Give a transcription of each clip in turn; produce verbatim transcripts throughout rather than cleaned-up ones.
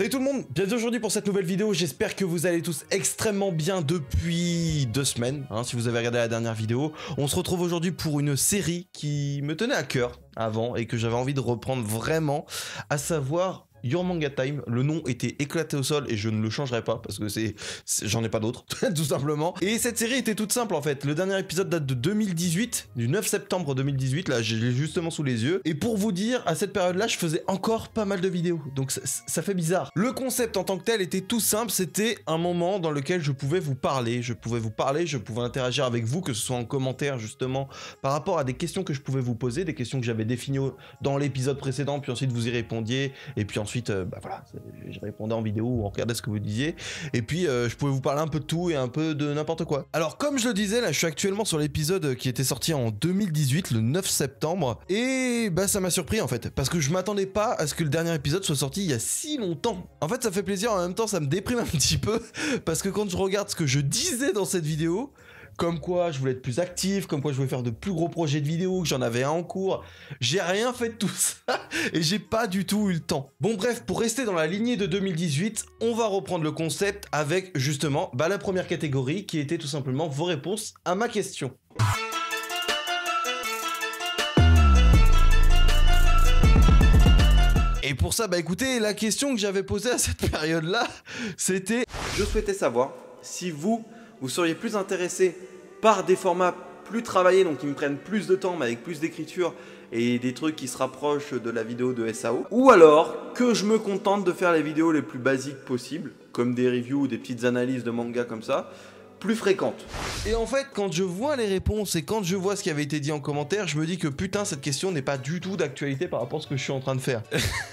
Salut tout le monde, bienvenue aujourd'hui pour cette nouvelle vidéo, j'espère que vous allez tous extrêmement bien depuis deux semaines, hein, si vous avez regardé la dernière vidéo. On se retrouve aujourd'hui pour une série qui me tenait à cœur avant et que j'avais envie de reprendre vraiment, à savoir Your Manga Time. Le nom était éclaté au sol et je ne le changerai pas parce que c'est, j'en ai pas d'autres, tout simplement. Et cette série était toute simple en fait. Le dernier épisode date de deux mille dix-huit, du neuf septembre deux mille dix-huit, là je l'ai justement sous les yeux. Et pour vous dire, à cette période-là, je faisais encore pas mal de vidéos, donc ça, ça fait bizarre. Le concept en tant que tel était tout simple, c'était un moment dans lequel je pouvais vous parler, je pouvais vous parler, je pouvais interagir avec vous, que ce soit en commentaire justement, par rapport à des questions que je pouvais vous poser, des questions que j'avais définies dans l'épisode précédent, puis ensuite vous y répondiez, et puis ensuite Ensuite, euh, bah voilà, je répondais en vidéo ou on regardait ce que vous disiez. Et puis, euh, je pouvais vous parler un peu de tout et un peu de n'importe quoi. Alors, comme je le disais, là, je suis actuellement sur l'épisode qui était sorti en deux mille dix-huit, le neuf septembre. Et bah, ça m'a surpris en fait, parce que je m'attendais pas à ce que le dernier épisode soit sorti il y a si longtemps. En fait, ça fait plaisir, en même temps, ça me déprime un petit peu, parce que quand je regarde ce que je disais dans cette vidéo, comme quoi je voulais être plus actif, comme quoi je voulais faire de plus gros projets de vidéos, que j'en avais un en cours. J'ai rien fait de tout ça et j'ai pas du tout eu le temps. Bon bref, pour rester dans la lignée de deux mille dix-huit, on va reprendre le concept avec justement bah, la première catégorie qui était tout simplement vos réponses à ma question. Et pour ça, bah écoutez, la question que j'avais posée à cette période-là, c'était... Je souhaitais savoir si vous... vous seriez plus intéressé par des formats plus travaillés, donc qui me prennent plus de temps, mais avec plus d'écriture et des trucs qui se rapprochent de la vidéo de S A O. Ou alors que je me contente de faire les vidéos les plus basiques possibles, comme des reviews ou des petites analyses de manga comme ça, plus fréquentes. Et en fait, quand je vois les réponses et quand je vois ce qui avait été dit en commentaire, je me dis que putain, cette question n'est pas du tout d'actualité par rapport à ce que je suis en train de faire.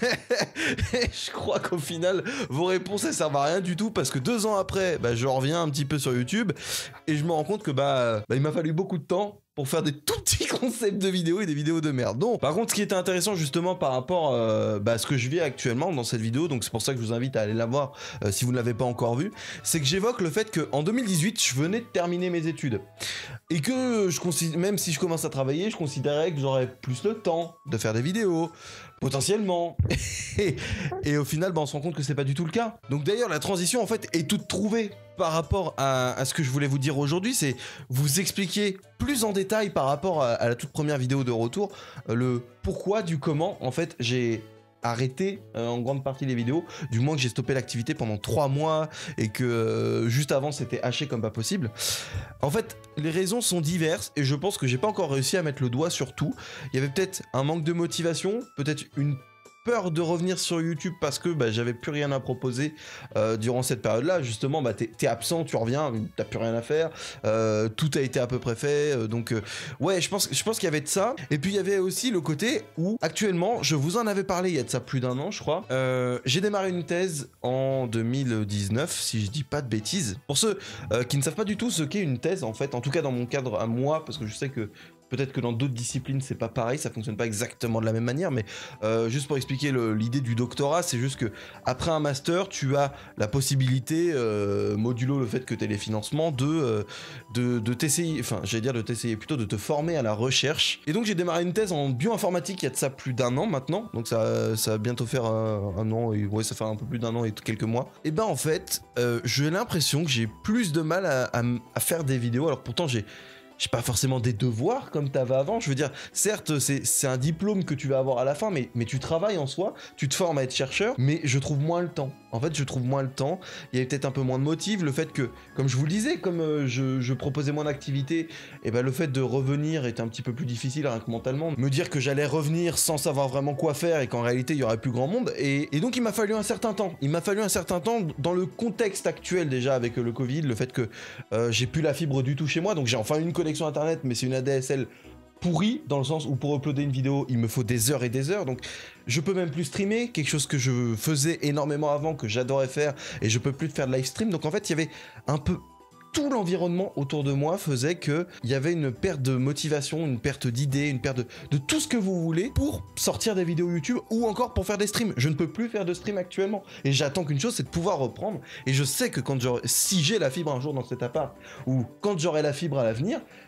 Je crois qu'au final, vos réponses, elles servent à rien du tout parce que deux ans après, bah, je reviens un petit peu sur YouTube et je me rends compte que bah, bah il m'a fallu beaucoup de temps pour faire des tout petits concepts de vidéos et des vidéos de merde. Donc, par contre, ce qui était intéressant justement par rapport euh, bah, à ce que je vis actuellement dans cette vidéo, donc c'est pour ça que je vous invite à aller la voir euh, si vous ne l'avez pas encore vue, c'est que j'évoque le fait qu'en deux mille dix-huit, je venais de terminer mes études. Et que je considère, même si je commence à travailler, je considérais que j'aurais plus le temps de faire des vidéos, potentiellement. et, et au final, bah, on se rend compte que c'est pas du tout le cas. Donc d'ailleurs, la transition en fait est toute trouvée par rapport à, à ce que je voulais vous dire aujourd'hui, c'est vous expliquer plus en détail par rapport à, à la toute première vidéo de retour, euh, le pourquoi du comment en fait j'ai arrêté euh, en grande partie les vidéos, du moins que j'ai stoppé l'activité pendant trois mois et que euh, juste avant c'était haché comme pas possible. En fait, les raisons sont diverses et je pense que j'ai pas encore réussi à mettre le doigt sur tout. Il y avait peut-être un manque de motivation, peut-être une peur de revenir sur YouTube parce que bah, j'avais plus rien à proposer euh, durant cette période-là. Justement, bah, t'es, t'es absent, tu reviens, t'as plus rien à faire, euh, tout a été à peu près fait, euh, donc euh, ouais, je pense, je pense qu'il y avait de ça. Et puis il y avait aussi le côté où actuellement, je vous en avais parlé il y a de ça plus d'un an, je crois. Euh, j'ai démarré une thèse en deux mille dix-neuf, si je dis pas de bêtises. Pour ceux euh, qui ne savent pas du tout ce qu'est une thèse, en fait, en tout cas dans mon cadre à moi, parce que je sais que peut-être que dans d'autres disciplines c'est pas pareil, ça fonctionne pas exactement de la même manière, mais euh, juste pour expliquer le, l'idée du doctorat, c'est juste que après un master, tu as la possibilité, euh, modulo le fait que tu aies les financements, de, euh, de, de t'essayer, enfin j'allais dire de t'essayer, plutôt de te former à la recherche. Et donc j'ai démarré une thèse en bioinformatique il y a de ça plus d'un an maintenant, donc ça, ça va bientôt faire un, un an, et ouais ça fait un peu plus d'un an et quelques mois. Et ben en fait, euh, j'ai l'impression que j'ai plus de mal à, à, à faire des vidéos, alors pourtant j'ai j'ai pas forcément des devoirs comme t'avais avant, je veux dire, certes c'est, c'est un diplôme que tu vas avoir à la fin, mais, mais tu travailles en soi, tu te formes à être chercheur, mais je trouve moins le temps. En fait, je trouve moins le temps, il y avait peut-être un peu moins de motifs, le fait que, comme je vous le disais, comme euh, je, je proposais moins d'activités, et ben le fait de revenir était un petit peu plus difficile rien que mentalement, me dire que j'allais revenir sans savoir vraiment quoi faire et qu'en réalité il y aurait plus grand monde, et, et donc il m'a fallu un certain temps, il m'a fallu un certain temps dans le contexte actuel déjà avec le Covid, le fait que euh, j'ai plus la fibre du tout chez moi, donc j'ai enfin une connexion internet, mais c'est une A D S L pourri dans le sens où pour uploader une vidéo il me faut des heures et des heures, donc je peux même plus streamer, quelque chose que je faisais énormément avant, que j'adorais faire, et je peux plus faire de live stream. Donc en fait il y avait un peu tout l'environnement autour de moi faisait que il y avait une perte de motivation, une perte d'idées, une perte de, de tout ce que vous voulez pour sortir des vidéos YouTube ou encore pour faire des streams. Je ne peux plus faire de stream actuellement et j'attends qu'une chose, c'est de pouvoir reprendre. Et je sais que quand j'aurai, si j'ai la fibre un jour dans cet appart ou quand j'aurai la fibre à l'avenir,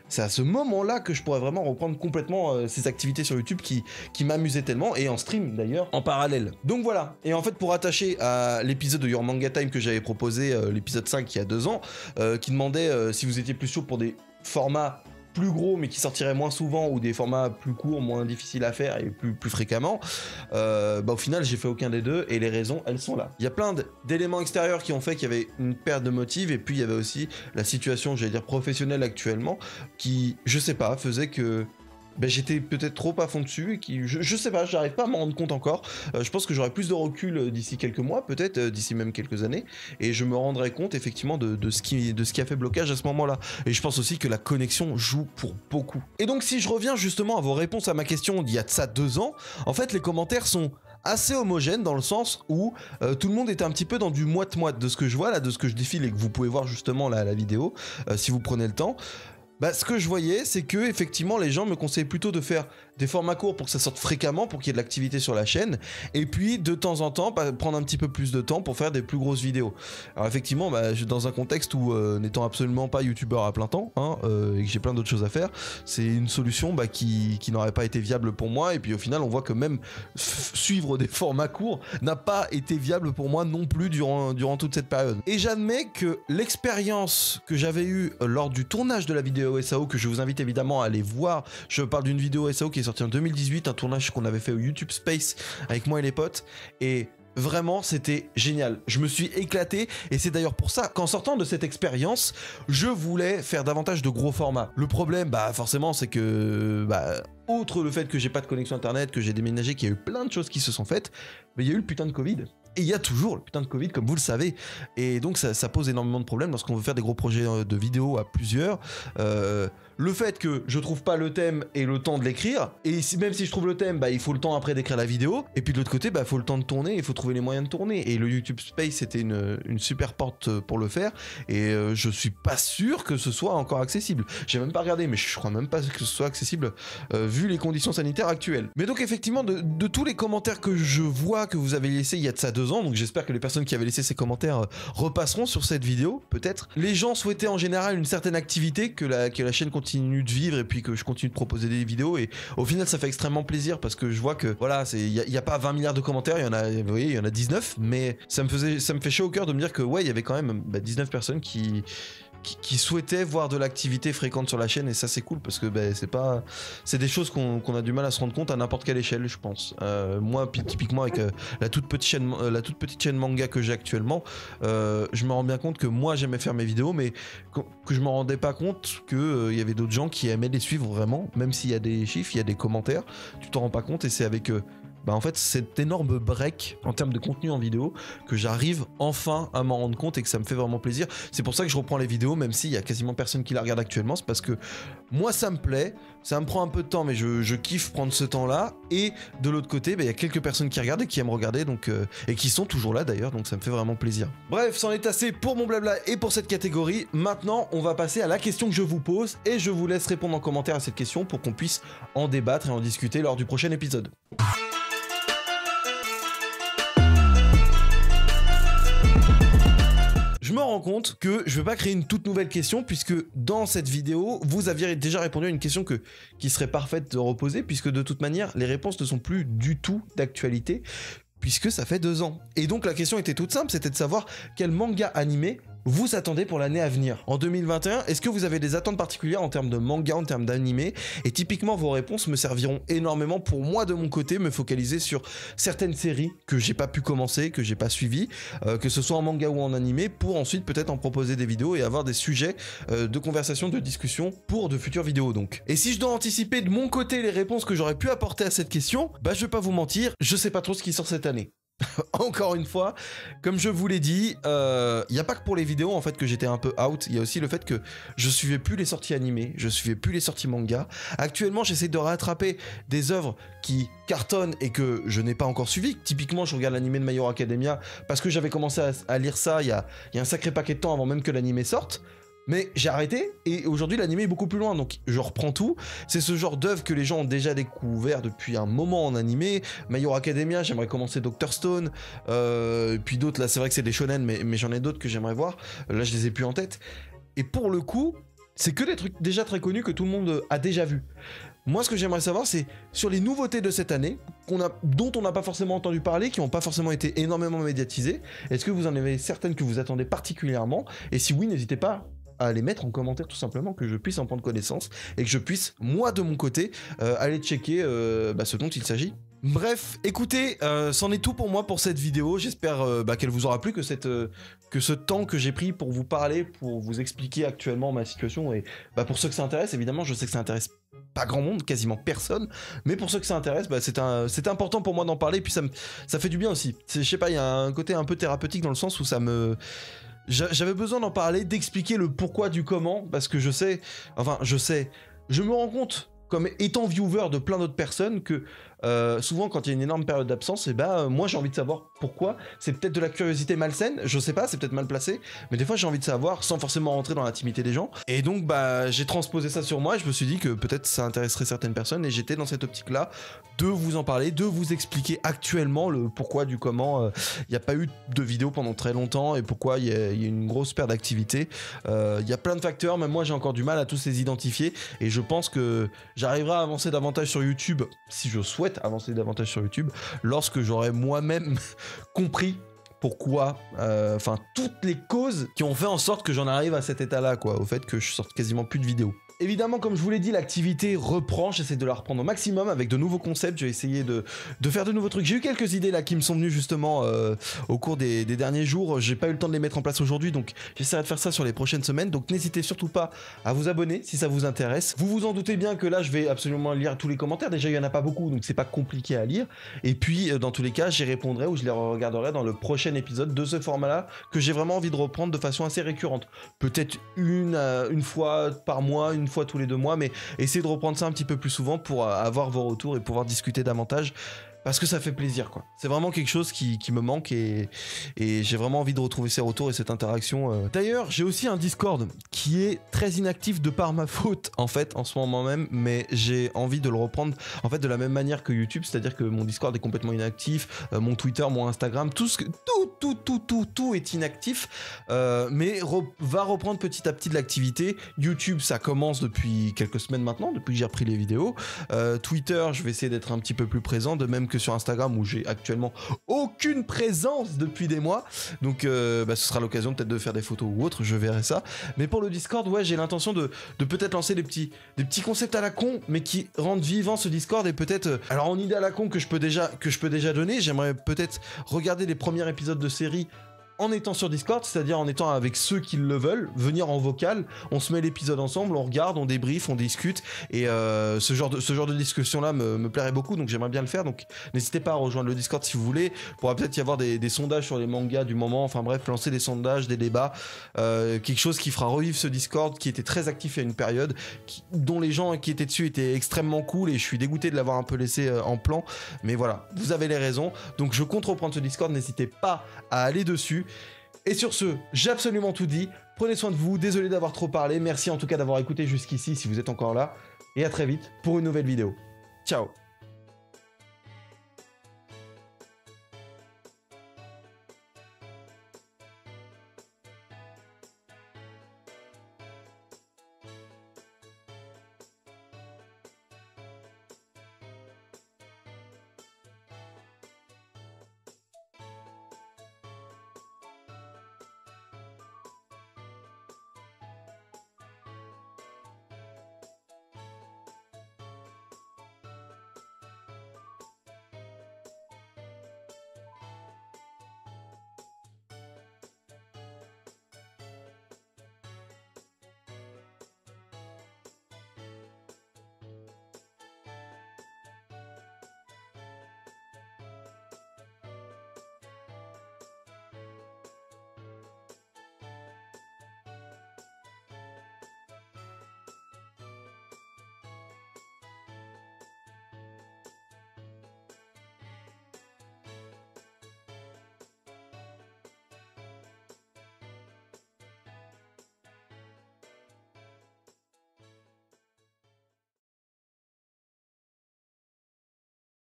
c'est à ce moment-là que je pourrais vraiment reprendre complètement euh, ces activités sur YouTube qui, qui m'amusaient tellement, et en stream d'ailleurs, en parallèle. Donc voilà, et en fait pour attacher à l'épisode de Your Manga Time que j'avais proposé, euh, l'épisode cinq il y a deux ans, euh, qui demandait euh, si vous étiez plus chaud pour des formats plus gros mais qui sortiraient moins souvent, ou des formats plus courts, moins difficiles à faire et plus, plus fréquemment, euh, bah au final j'ai fait aucun des deux, et les raisons elles sont là. Il y a plein d'éléments extérieurs qui ont fait qu'il y avait une perte de motive, et puis il y avait aussi la situation, j'allais dire professionnelle actuellement, qui, je sais pas, faisait que ben, j'étais peut-être trop à fond dessus, et qui, je, je sais pas, j'arrive pas à m'en rendre compte encore. Euh, je pense que j'aurai plus de recul d'ici quelques mois, peut-être euh, d'ici même quelques années, et je me rendrai compte effectivement de, de, ce qui, de ce qui a fait blocage à ce moment-là. Et je pense aussi que la connexion joue pour beaucoup. Et donc si je reviens justement à vos réponses à ma question d'il y a de ça deux ans, en fait les commentaires sont assez homogène dans le sens où euh, tout le monde était un petit peu dans du moite-moite de ce que je vois là, de ce que je défile, et que vous pouvez voir justement là à la vidéo euh, si vous prenez le temps. Bah, ce que je voyais, c'est que effectivement les gens me conseillaient plutôt de faire des formats courts pour que ça sorte fréquemment, pour qu'il y ait de l'activité sur la chaîne, et puis de temps en temps prendre un petit peu plus de temps pour faire des plus grosses vidéos. Alors effectivement, bah, dans un contexte où euh, n'étant absolument pas youtubeur à plein temps, hein, euh, et que j'ai plein d'autres choses à faire, c'est une solution bah, qui, qui n'aurait pas été viable pour moi, et puis au final on voit que même suivre des formats courts n'a pas été viable pour moi non plus durant, durant toute cette période. Et j'admets que l'expérience que j'avais eue lors du tournage de la vidéo S A O, que je vous invite évidemment à aller voir, je parle d'une vidéo S A O qui est sortie en deux mille dix-huit, un tournage qu'on avait fait au YouTube Space avec moi et les potes, et vraiment c'était génial, je me suis éclaté, et c'est d'ailleurs pour ça qu'en sortant de cette expérience je voulais faire davantage de gros formats. Le problème bah forcément c'est que bah outre le fait que j'ai pas de connexion internet, que j'ai déménagé, qu'il y a eu plein de choses qui se sont faites, mais il y a eu le putain de Covid. Et il y a toujours le putain de Covid, comme vous le savez. Et donc ça, ça pose énormément de problèmes lorsqu'on veut faire des gros projets de vidéos à plusieurs. Euh, le fait que je trouve pas le thème et le temps de l'écrire, et si, même si je trouve le thème, bah, il faut le temps après d'écrire la vidéo. Et puis de l'autre côté, il bah, faut le temps de tourner, il faut trouver les moyens de tourner. Et le YouTube Space, c'était une, une super porte pour le faire. Et euh, je suis pas sûr que ce soit encore accessible. J'ai même pas regardé, mais je crois même pas que ce soit accessible euh, vu les conditions sanitaires actuelles. Mais donc effectivement, de, de tous les commentaires que je vois que vous avez laissés il y a de ça deux ans, donc j'espère que les personnes qui avaient laissé ces commentaires repasseront sur cette vidéo, peut-être. Les gens souhaitaient en général une certaine activité, que la, que la chaîne continue de vivre, et puis que je continue de proposer des vidéos, et au final ça fait extrêmement plaisir, parce que je vois que voilà, il n'y a, a pas vingt milliards de commentaires, il y en a, vous voyez, il y en a dix-neuf, mais ça me faisait, ça me fait chaud au cœur de me dire que ouais, il y avait quand même bah, dix-neuf personnes qui Qui, qui souhaitaient voir de l'activité fréquente sur la chaîne, et ça c'est cool, parce que bah, c'est pas, c'est des choses qu'on qu'on a du mal à se rendre compte à n'importe quelle échelle, je pense. Euh, moi typiquement avec euh, la toute petite chaîne, euh, la toute petite chaîne manga que j'ai actuellement, euh, je me rends bien compte que moi j'aimais faire mes vidéos, mais que, que je me rendais pas compte que il euh, y avait d'autres gens qui aimaient les suivre vraiment, même s'il y a des chiffres, il y a des commentaires, tu t'en rends pas compte, et c'est avec eux. Bah en fait cet énorme break en termes de contenu en vidéo que j'arrive enfin à m'en rendre compte, et que ça me fait vraiment plaisir. C'est pour ça que je reprends les vidéos, même s'il y a quasiment personne qui la regarde actuellement. C'est parce que moi ça me plaît, ça me prend un peu de temps, mais je, je kiffe prendre ce temps là, et de l'autre côté bah, il y a quelques personnes qui regardent et qui aiment regarder, donc, euh, et qui sont toujours là d'ailleurs, donc ça me fait vraiment plaisir. Bref, c'en est assez pour mon blabla et pour cette catégorie. Maintenant on va passer à la question que je vous pose, et je vous laisse répondre en commentaire à cette question pour qu'on puisse en débattre et en discuter lors du prochain épisode. Je me rends compte que je ne vais pas créer une toute nouvelle question, puisque dans cette vidéo, vous aviez déjà répondu à une question que, qui serait parfaite de reposer, puisque de toute manière, les réponses ne sont plus du tout d'actualité, puisque ça fait deux ans. Et donc la question était toute simple, c'était de savoir quel manga animé vous attendez pour l'année à venir. En deux mille vingt et un, est-ce que vous avez des attentes particulières en termes de manga, en termes d'animé? Et typiquement, vos réponses me serviront énormément pour moi, de mon côté, me focaliser sur certaines séries que j'ai pas pu commencer, que j'ai pas suivies, euh, que ce soit en manga ou en animé, pour ensuite peut-être en proposer des vidéos et avoir des sujets euh, de conversation, de discussion pour de futures vidéos donc. Et si je dois anticiper de mon côté les réponses que j'aurais pu apporter à cette question, bah je vais pas vous mentir, je sais pas trop ce qui sort cette année. Encore une fois, comme je vous l'ai dit, il euh, n'y a pas que pour les vidéos en fait que j'étais un peu out, il y a aussi le fait que je suivais plus les sorties animées, je suivais plus les sorties manga. Actuellement, j'essaie de rattraper des œuvres qui cartonnent et que je n'ai pas encore suivies. Typiquement, je regarde l'animé de My Hero Academia parce que j'avais commencé à, à lire ça il y a, il y a un sacré paquet de temps avant même que l'animé sorte. Mais j'ai arrêté, et aujourd'hui l'animé est beaucoup plus loin, donc je reprends tout. C'est ce genre d'œuvre que les gens ont déjà découvert depuis un moment en animé. My Hero Academia, j'aimerais commencer Doctor Stone, euh, puis d'autres, là c'est vrai que c'est des shonen, mais, mais j'en ai d'autres que j'aimerais voir. Là je les ai plus en tête. Et pour le coup, c'est que des trucs déjà très connus que tout le monde a déjà vu. Moi, ce que j'aimerais savoir, c'est sur les nouveautés de cette année, qu'on a, dont on n'a pas forcément entendu parler, qui n'ont pas forcément été énormément médiatisées. Est-ce que vous en avez certaines que vous attendez particulièrement? Et si oui, n'hésitez pas à les mettre en commentaire tout simplement, que je puisse en prendre connaissance et que je puisse, moi de mon côté, euh, aller checker euh, bah, ce dont il s'agit. Bref, écoutez, euh, c'en est tout pour moi pour cette vidéo. J'espère euh, bah, qu'elle vous aura plu, que, cette, euh, que ce temps que j'ai pris pour vous parler, pour vous expliquer actuellement ma situation, et bah, pour ceux que ça intéresse, évidemment, je sais que ça intéresse pas grand monde, quasiment personne, mais pour ceux que ça intéresse, bah, c'est un, c'est important pour moi d'en parler, et puis ça, me, ça fait du bien aussi. Je sais pas, il y a un côté un peu thérapeutique dans le sens où ça me... J'avais besoin d'en parler, d'expliquer le pourquoi du comment, parce que je sais, enfin je sais, je me rends compte, comme étant viewer de plein d'autres personnes, que euh, souvent quand il y a une énorme période d'absence, et bah moi j'ai envie de savoir pourquoi. C'est peut-être de la curiosité malsaine, je sais pas, c'est peut-être mal placé, mais des fois j'ai envie de savoir sans forcément rentrer dans l'intimité des gens. Et donc bah j'ai transposé ça sur moi et je me suis dit que peut-être ça intéresserait certaines personnes, et j'étais dans cette optique-là de vous en parler, de vous expliquer actuellement le pourquoi du comment. Il euh, n'y a pas eu de vidéo pendant très longtemps et pourquoi il y, y a une grosse perte d'activité. Il euh, y a plein de facteurs, même moi j'ai encore du mal à tous les identifier, et je pense que j'arriverai à avancer davantage sur YouTube, si je souhaite avancer davantage sur YouTube, lorsque j'aurai moi-même compris pourquoi, enfin euh, toutes les causes qui ont fait en sorte que j'en arrive à cet état-là, quoi, au fait que je sorte quasiment plus de vidéos. Évidemment, comme je vous l'ai dit, l'activité reprend, j'essaie de la reprendre au maximum avec de nouveaux concepts, je vais essayer de, de faire de nouveaux trucs. J'ai eu quelques idées là qui me sont venues justement euh, au cours des, des derniers jours, j'ai pas eu le temps de les mettre en place aujourd'hui, donc j'essaierai de faire ça sur les prochaines semaines, donc n'hésitez surtout pas à vous abonner si ça vous intéresse. Vous vous en doutez bien que là je vais absolument lire tous les commentaires, déjà il y en a pas beaucoup, donc c'est pas compliqué à lire, et puis dans tous les cas j'y répondrai ou je les regarderai dans le prochain épisode de ce format-là, que j'ai vraiment envie de reprendre de façon assez récurrente. Peut-être une, euh, une fois par mois, une fois tous les deux mois, mais essayez de reprendre ça un petit peu plus souvent pour avoir vos retours et pouvoir discuter davantage, parce que ça fait plaisir, quoi. C'est vraiment quelque chose qui, qui me manque, et, et j'ai vraiment envie de retrouver ces retours et cette interaction. Euh. D'ailleurs, j'ai aussi un Discord qui est très inactif de par ma faute, en fait, en ce moment même, mais j'ai envie de le reprendre, en fait, de la même manière que YouTube, c'est-à-dire que mon Discord est complètement inactif, euh, mon Twitter, mon Instagram, tout, ce que, tout, tout, tout, tout, tout est inactif, euh, mais re va reprendre petit à petit de l'activité. YouTube, ça commence depuis quelques semaines maintenant, depuis que j'ai repris les vidéos. Euh, Twitter, je vais essayer d'être un petit peu plus présent, de même que sur Instagram où j'ai actuellement aucune présence depuis des mois, donc euh, bah, ce sera l'occasion peut-être de faire des photos ou autre, je verrai ça. Mais pour le Discord, ouais, j'ai l'intention de, de peut-être lancer des petits, des petits concepts à la con, mais qui rendent vivant ce Discord, et peut-être, euh, alors en idée à la con que je peux déjà, que je peux déjà donner, j'aimerais peut-être regarder les premiers épisodes de série en étant sur Discord, c'est-à-dire en étant avec ceux qui le veulent, venir en vocal, on se met l'épisode ensemble, on regarde, on débrief, on discute, et euh, ce genre de, ce genre de discussion-là me, me plairait beaucoup, donc j'aimerais bien le faire, donc n'hésitez pas à rejoindre le Discord si vous voulez. Il pourra peut-être y avoir des, des sondages sur les mangas du moment, enfin bref, lancer des sondages, des débats, euh, quelque chose qui fera revivre ce Discord qui était très actif à une période, qui, dont les gens qui étaient dessus étaient extrêmement cool, et je suis dégoûté de l'avoir un peu laissé euh, en plan, mais voilà, vous avez les raisons, donc je compte reprendre ce Discord, n'hésitez pas à aller dessus. Et sur ce, j'ai absolument tout dit, prenez soin de vous, désolé d'avoir trop parlé, merci en tout cas d'avoir écouté jusqu'ici si vous êtes encore là, et à très vite pour une nouvelle vidéo. Ciao.